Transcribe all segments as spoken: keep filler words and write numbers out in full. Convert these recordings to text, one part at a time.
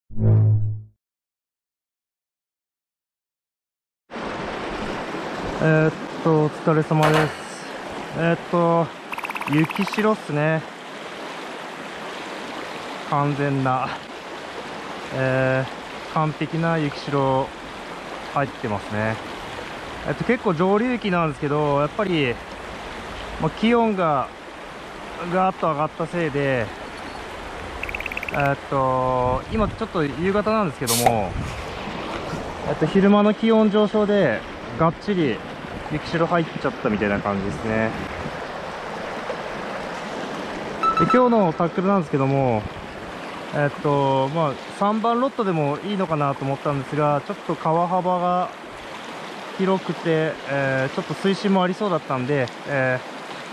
えーっと、お疲れ様です。えーっと、雪城っすね。完全な、えー、完璧な雪城入ってますね。えっと、結構上流域なんですけど、やっぱり、まあ、気温がガーッと上がったせいで、えーっと、今ちょっと夕方なんですけども、えっと、昼間の気温上昇で、がっちり雪城入っちゃったみたいな感じですね。で、今日のタックルなんですけども、えっと、まあ、さんばんロットでもいいのかなと思ったんですが、ちょっと川幅が広くて、えーちょっと水深もありそうだったんで、え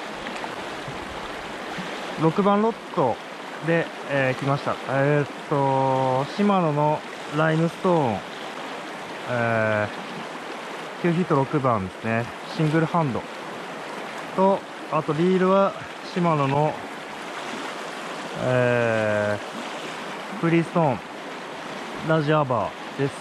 ーろくばんロットで、えー来ました。えーっと、シマノのライムストーン、えーきゅうフィートろくばんですね。シングルハンドと、あとリールはシマノの、えーフリーストーンラジアバーです。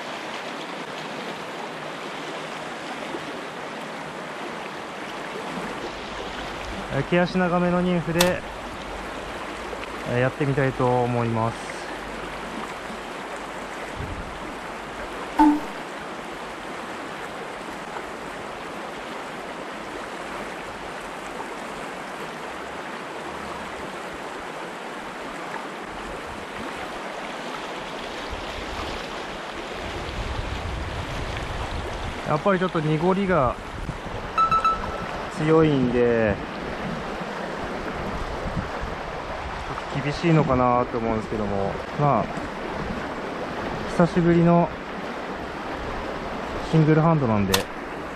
えー毛足長めのニンフで、えーやってみたいと思います。やっぱりちょっと濁りが強いんで、ちょっと厳しいのかなと思うんですけども、まあ、久しぶりのシングルハンドなんで、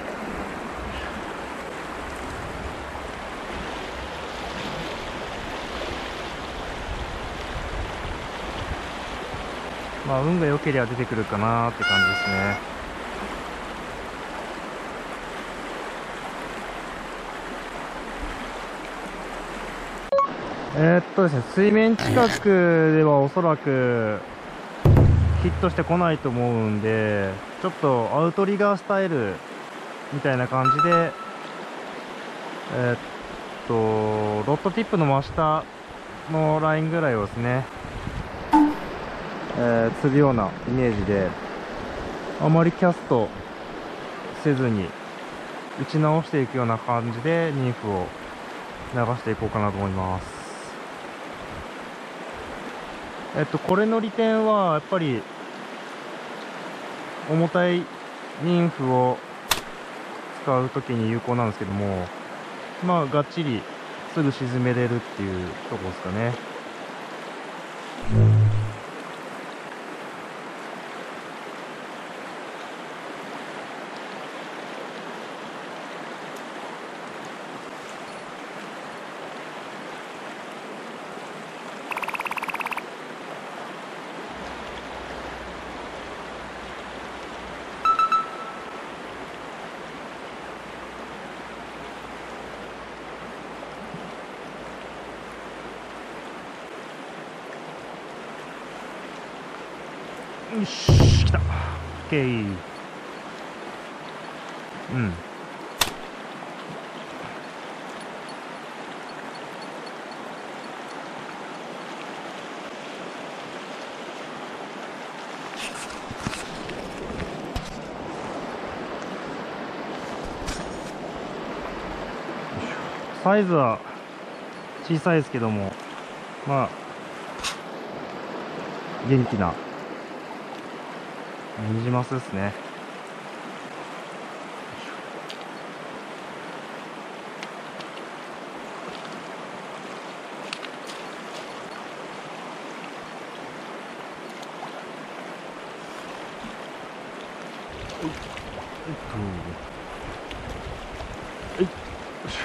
まあ、運が良ければ出てくるかなって感じですね。えーっとですね、水面近くではおそらくヒットしてこないと思うんで、ちょっとアウトリガースタイルみたいな感じで、えーっと、ロッドティップの真下のラインぐらいをですね、えー、釣るようなイメージで、あまりキャストせずに打ち直していくような感じでニンフを流していこうかなと思います。えっと、これの利点は、やっぱり、重たいニンフを使うときに有効なんですけども、まあ、がっちりすぐ沈めれるっていうところですかね。よし、来た。OK。うん。サイズは小さいですけども、まあ、元気なニジマスですね。えっと、えい、よいしょ。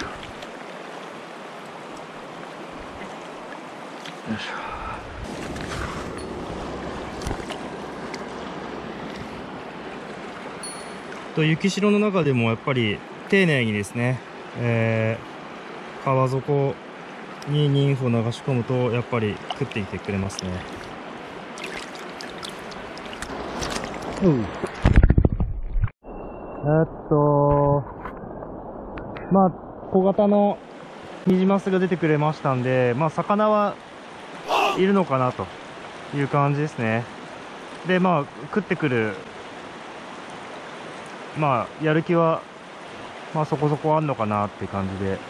よいしょ。と雪城の中でもやっぱり丁寧にですね、えー、川底にニンフを流し込むとやっぱり食ってきてくれますね。 うん。えーっと、まあ、小型のニジマスが出てくれましたんで、まあ、魚はいるのかなという感じですね。で、まあ、食ってくる、まあ、やる気は、まあ、そこそこあんのかなって感じで、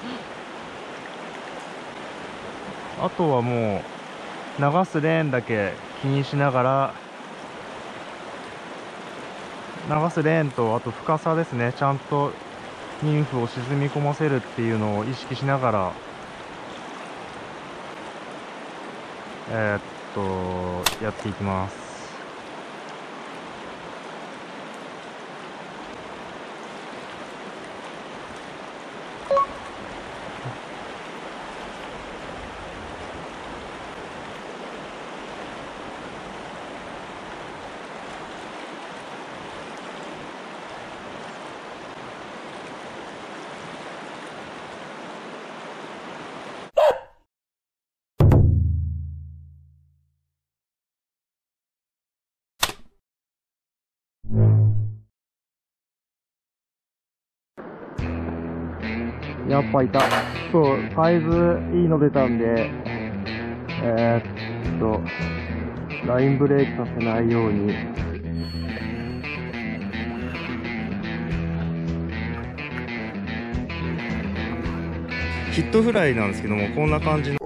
あとはもう、流すレーンだけ気にしながら、流すレーンと、あと深さですね、ちゃんとニンフを沈み込ませるっていうのを意識しながら、えーっと、やっていきます。やっぱいた。そう、サイズいいの出たんで、えー、っと、ラインブレーキさせないように。ヒットフライなんですけども、こんな感じの。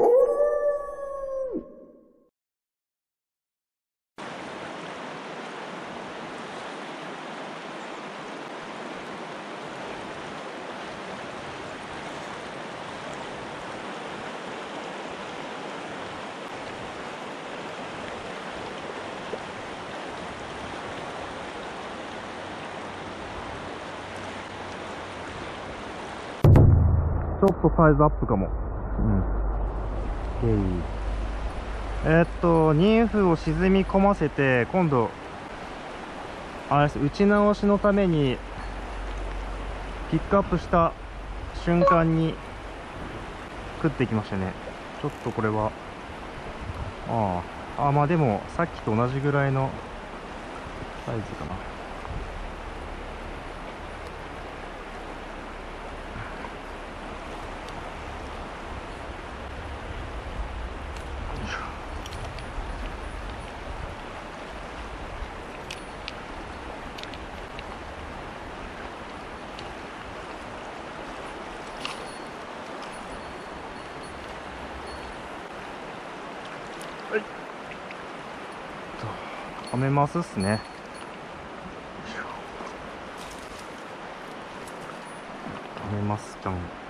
ちょっとサイズアップかも。うん。えーっと、ニンフを沈み込ませて、今度、あれです、打ち直しのために、ピックアップした瞬間に、食ってきましたね。ちょっとこれは、ああ、あ、まあでも、さっきと同じぐらいのサイズかな。はい。はめますっすね。はめます、じゃん。